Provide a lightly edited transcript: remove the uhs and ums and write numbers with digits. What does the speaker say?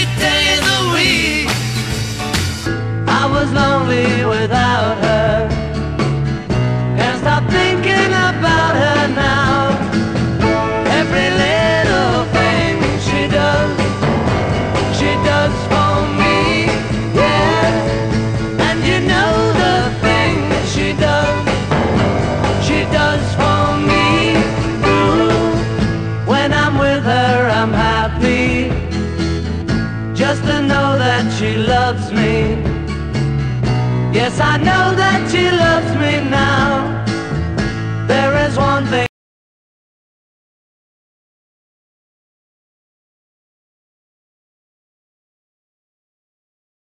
every day of the week. I was lonely without her. Can't stop thinking about her now. Every little thing she does for me, yeah. And you know the thing she does for me. Ooh, when I'm with her, I'm happy, just to know that she loves me. Yes, I know that she loves me now.